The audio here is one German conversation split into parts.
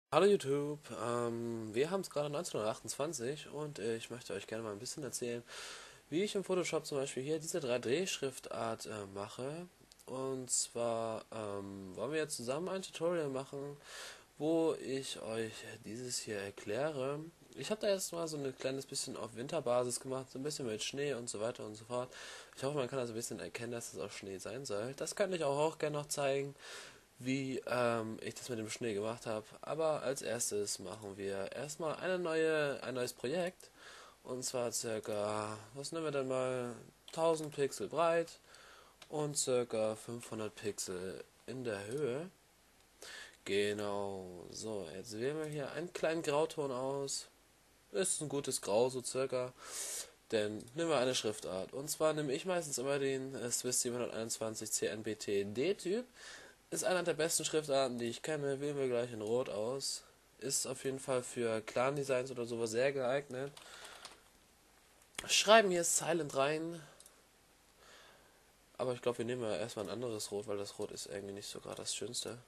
Hallo YouTube, wir haben es gerade 1928 und ich möchte euch gerne mal ein bisschen erzählen, wie ich im Photoshop zum Beispiel hier diese 3D-Schriftart mache. Und zwar wollen wir jetzt zusammen ein Tutorial machen, wo ich euch dieses hier erkläre. Ich habe da jetzt mal so ein kleines bisschen auf Winterbasis gemacht, so ein bisschen mit Schnee und so weiter und so fort. Ich hoffe, man kann das ein bisschen erkennen, dass es auch Schnee sein soll. Das könnte ich auch gerne noch zeigen, wie ich das mit dem Schnee gemacht habe. Aber als erstes machen wir erstmal ein neues Projekt. Und zwar circa, was nehmen wir denn mal, 1000 Pixel breit und circa 500 Pixel in der Höhe. Genau, so, jetzt wählen wir hier einen kleinen Grauton aus. Ist ein gutes Grau, so circa. Denn nehmen wir eine Schriftart. Und zwar nehme ich meistens immer den Swiss 721 CNBT-D-Typ. Ist einer der besten Schriftarten, die ich kenne. Wählen wir gleich in Rot aus. Ist auf jeden Fall für Clan-Designs oder sowas sehr geeignet. Schreiben hier Silent rein. Aber ich glaube, wir nehmen ja erstmal ein anderes Rot, weil das Rot ist irgendwie nicht so gerade das Schönste.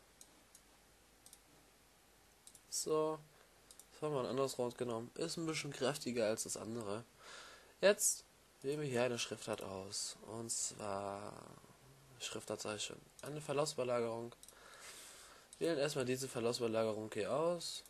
So, jetzt haben wir ein anderes Rot genommen. Ist ein bisschen kräftiger als das andere. Jetzt wählen wir hier eine Schriftart aus. Und zwar Schriftartzeichen. Eine Verlaufsüberlagerung. Wählen erstmal diese Verlaufsüberlagerung hier aus.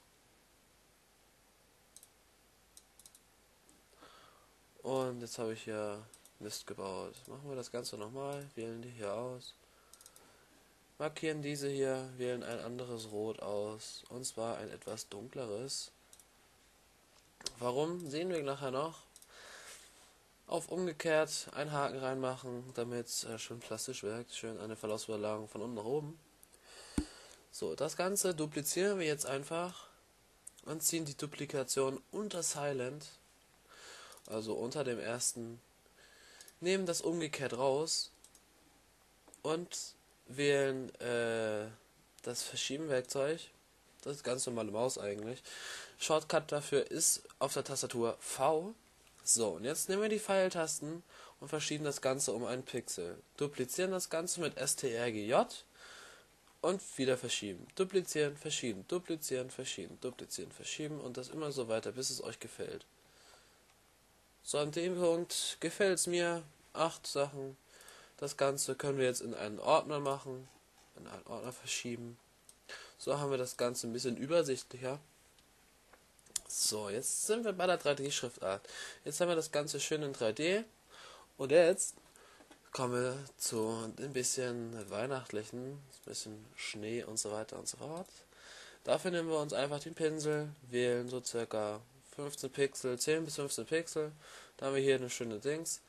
Und jetzt habe ich hier Mist gebaut. Machen wir das Ganze nochmal. Wählen die hier aus. Markieren diese hier. Wählen ein anderes Rot aus. Und zwar ein etwas dunkleres. Warum? Sehen wir nachher noch. Auf umgekehrt einen Haken reinmachen, damit es schön plastisch wirkt. Schön eine Verlaufsüberlagerung von unten nach oben. So, das Ganze duplizieren wir jetzt einfach und ziehen die Duplikation unter Silent, also unter dem ersten, nehmen das umgekehrt raus und wählen das Verschieben-Werkzeug. Das ist ganz normale Maus eigentlich. Shortcut dafür ist auf der Tastatur V. So, und jetzt nehmen wir die Pfeiltasten und verschieben das Ganze um einen Pixel. Duplizieren das Ganze mit STRGJ und wieder verschieben. Duplizieren, verschieben, duplizieren, verschieben, duplizieren, verschieben und das immer so weiter, bis es euch gefällt. So, an dem Punkt gefällt es mir. 8 Sachen. Das Ganze können wir jetzt in einen Ordner machen, in einen Ordner verschieben. So haben wir das Ganze ein bisschen übersichtlicher. So, jetzt sind wir bei der 3D-Schriftart. Jetzt haben wir das Ganze schön in 3D. Und jetzt kommen wir zu ein bisschen weihnachtlichen, ein bisschen Schnee und so weiter und so fort. Dafür nehmen wir uns einfach den Pinsel, wählen so circa 15 Pixel, 10 bis 15 Pixel. Da haben wir hier eine schöne Dings.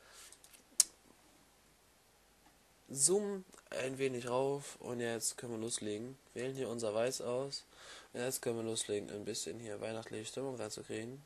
Zoomen ein wenig rauf und jetzt können wir loslegen. Wählen hier unser Weiß aus. Jetzt können wir loslegen, ein bisschen hier weihnachtliche Stimmung reinzukriegen.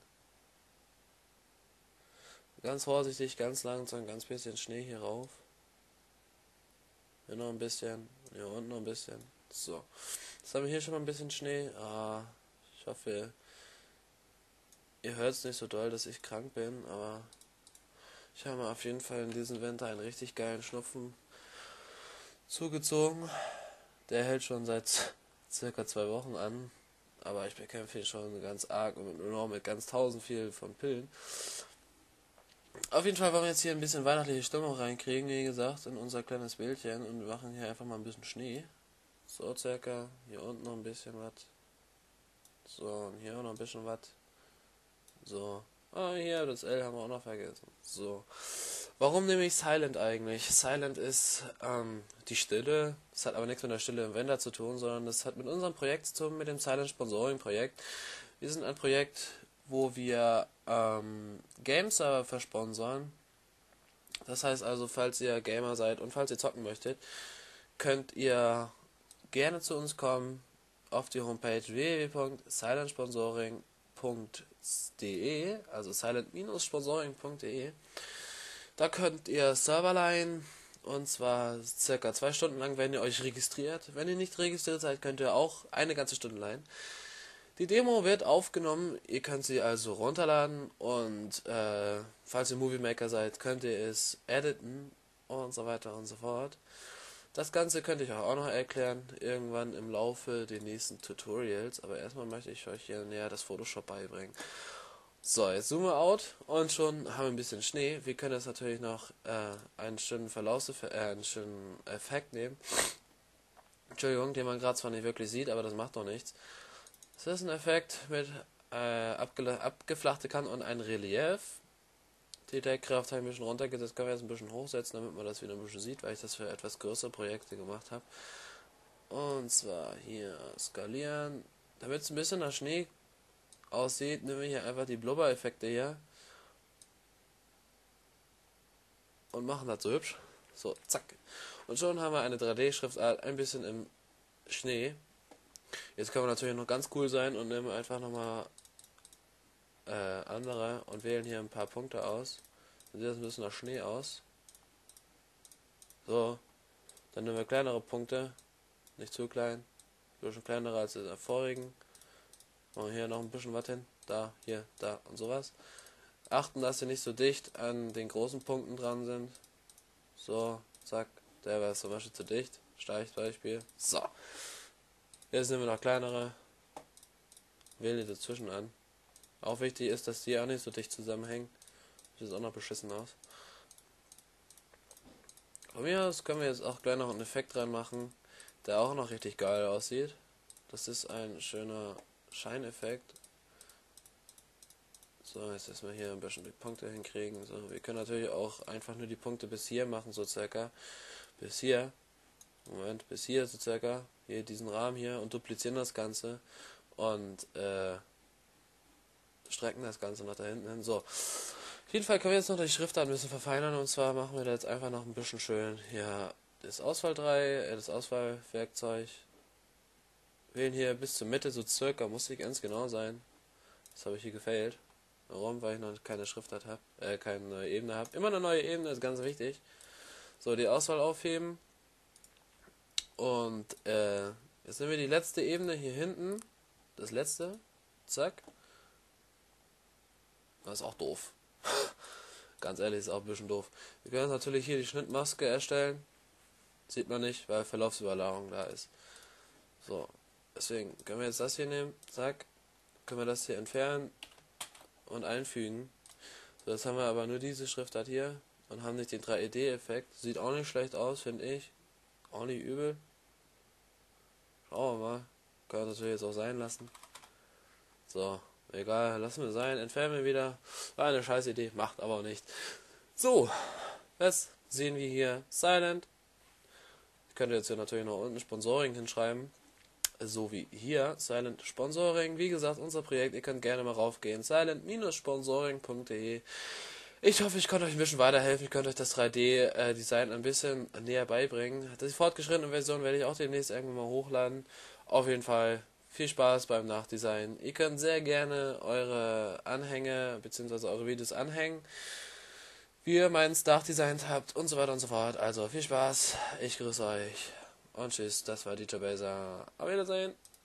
Ganz vorsichtig, ganz langsam, ganz bisschen Schnee hier rauf. Hier noch ein bisschen, hier unten noch ein bisschen. So, jetzt haben wir hier schon mal ein bisschen Schnee. Ich hoffe, ihr hört es nicht so doll, dass ich krank bin, aber ich habe auf jeden Fall in diesem Winter einen richtig geilen Schnupfen zugezogen. Der hält schon seit circa 2 Wochen an, aber ich bekämpfe ihn schon ganz arg und nur mit ganz tausend viel von Pillen. Auf jeden Fall wollen wir jetzt hier ein bisschen weihnachtliche Stimmung reinkriegen, wie gesagt, in unser kleines Bildchen und wir machen hier einfach mal ein bisschen Schnee. So circa, hier unten noch ein bisschen was. So, und hier auch noch ein bisschen was. So. Hier, das L haben wir auch noch vergessen. So. Warum nehme ich Silent eigentlich? Silent ist die Stille. Das hat aber nichts mit der Stille im Wender zu tun, sondern das hat mit unserem Projekt zu tun, mit dem Silent Sponsoring Projekt. Wir sind ein Projekt, wo wir Game-Server versponsern. Das heißt also, falls ihr Gamer seid und falls ihr zocken möchtet, könnt ihr gerne zu uns kommen auf die Homepage www.silentsponsoring.de, also silent-sponsoring.de. Da könnt ihr Server leihen und zwar circa 2 Stunden lang, wenn ihr euch registriert. Wenn ihr nicht registriert seid, könnt ihr auch eine ganze Stunde leihen. Die Demo wird aufgenommen, ihr könnt sie also runterladen und falls ihr Movie Maker seid, könnt ihr es editen und so weiter und so fort. Das Ganze könnte ich euch auch noch erklären, irgendwann im Laufe der nächsten Tutorials, aber erstmal möchte ich euch hier näher das Photoshop beibringen. So, jetzt zoomen wir out und schon haben wir ein bisschen Schnee. Wir können jetzt natürlich noch einen schönen einen schönen Effekt nehmen. Entschuldigung, den man gerade zwar nicht wirklich sieht, aber das macht doch nichts. Das ist ein Effekt mit abgeflachte Kanten und ein Relief. Die Deckkraft habe ich ein bisschen runtergesetzt, das können wir jetzt ein bisschen hochsetzen, damit man das wieder ein bisschen sieht, weil ich das für etwas größere Projekte gemacht habe. Und zwar hier skalieren. Damit es ein bisschen nach Schnee aussieht, nehmen wir hier einfach die Blubber-Effekte hier und machen das so hübsch. So, zack. Und schon haben wir eine 3D-Schriftart ein bisschen im Schnee. Jetzt können wir natürlich noch ganz cool sein und nehmen einfach nochmal andere und wählen hier ein paar Punkte aus. Dann sieht das ein bisschen nach Schnee aus. So, dann nehmen wir kleinere Punkte, nicht zu klein, ein bisschen kleinere als die vorigen. Machen hier noch ein bisschen was hin, da, hier, da und sowas. Achten, dass sie nicht so dicht an den großen Punkten dran sind. So, zack, der war zum Beispiel zu dicht. Streichbeispiel. So. Jetzt nehmen wir noch kleinere. Wählen die dazwischen an. Auch wichtig ist, dass die auch nicht so dicht zusammenhängen. Sieht auch noch beschissen aus. Von mir aus können wir jetzt auch gleich noch einen Effekt reinmachen, der auch noch richtig geil aussieht. Das ist ein schöner Scheineffekt. So, jetzt erstmal hier ein bisschen die Punkte hinkriegen. So, wir können natürlich auch einfach nur die Punkte bis hier machen, so circa. Bis hier. Moment, bis hier so circa. Hier diesen Rahmen hier und duplizieren das Ganze. Und strecken das Ganze nach da hinten hin. So. Auf jeden Fall können wir jetzt noch die Schriftart ein bisschen verfeinern. Und zwar machen wir da jetzt einfach noch ein bisschen schön hier das Auswahlwerkzeug. Wählen hier bis zur Mitte, so circa, muss nicht ganz genau sein. Das habe ich hier gefailt. Warum? Weil ich noch keine Schriftart habe, keine neue Ebene habe. Immer eine neue Ebene ist ganz wichtig. So, die Auswahl aufheben. Und jetzt nehmen wir die letzte Ebene hier hinten. Das letzte. Zack. Das ist auch doof. Ganz ehrlich, ist auch ein bisschen doof. Wir können natürlich hier die Schnittmaske erstellen. Sieht man nicht, weil Verlaufsüberlagerung da ist. So. Deswegen können wir jetzt das hier nehmen. Zack. Können wir das hier entfernen und einfügen. So, jetzt haben wir aber nur diese Schriftart hier und haben nicht den 3D-Effekt. Sieht auch nicht schlecht aus, finde ich. Auch nicht übel. Schauen wir mal. Können wir natürlich jetzt auch sein lassen. So, egal, lassen wir sein. Entfernen wir wieder. War eine scheiß Idee, macht aber auch nicht. So, jetzt sehen wir hier Silent. Ich könnte jetzt hier natürlich noch unten Sponsoring hinschreiben. So wie hier, Silent Sponsoring. Wie gesagt, unser Projekt, ihr könnt gerne mal raufgehen. silent-sponsoring.de. Ich hoffe, ich konnte euch ein bisschen weiterhelfen. Ich konnte euch das 3D-Design ein bisschen näher beibringen. Die fortgeschrittene Version werde ich auch demnächst irgendwann mal hochladen. Auf jeden Fall viel Spaß beim Nachdesign. Ihr könnt sehr gerne eure Anhänge bzw. eure Videos anhängen, wie ihr meins nachdesignt habt und so weiter und so fort. Also viel Spaß, ich grüße euch und tschüss, das war DJ Baser. Auf Wiedersehen.